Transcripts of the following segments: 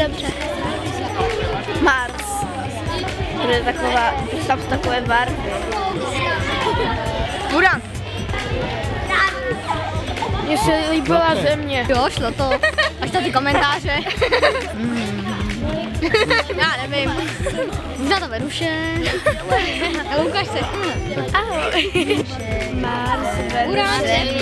Dobře. Mars. To je taková, tam jsou takové barvy. Uran. Mně se líbila Země. Jo, šlo to. Až na ty komentáře. Já nevím. Možná to Venuše. Ale ukáž se. Ahoj. Mars, Uran,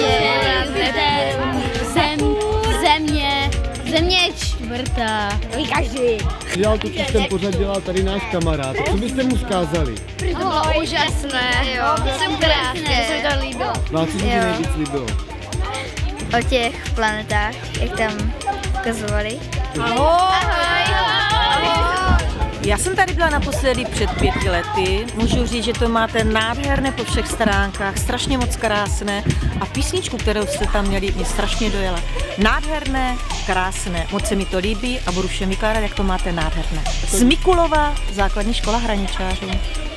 Země čtvrtá. To ví každý. Dělal to, co ten pořád dělal tady náš kamarád. Co byste mu vzkázali? To bylo úžasné. Jo, jsem krásně. Se mi to líbilo. No a co se ti nejvíc líbilo? O těch planetách, jak tam ukazovali. Já jsem tady byla naposledy před 5 lety. Můžu říct, že to máte nádherné po všech stránkách, strašně moc krásné. A písničku, kterou jste tam měli, mě strašně dojela. Nádherné, krásné, moc se mi to líbí a budu všem vykládat, jak to máte nádherné. Z Mikulova, základní škola hraničářů.